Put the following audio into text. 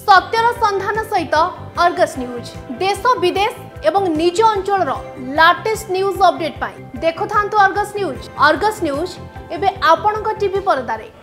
सत्यर संधान सहित Argus news देश विदेश एवं निज अंचल लाटेस्ट न्यूज अपडेट पाई देखु अर्गस न्यूज एबे आपणक टीवी परदारे।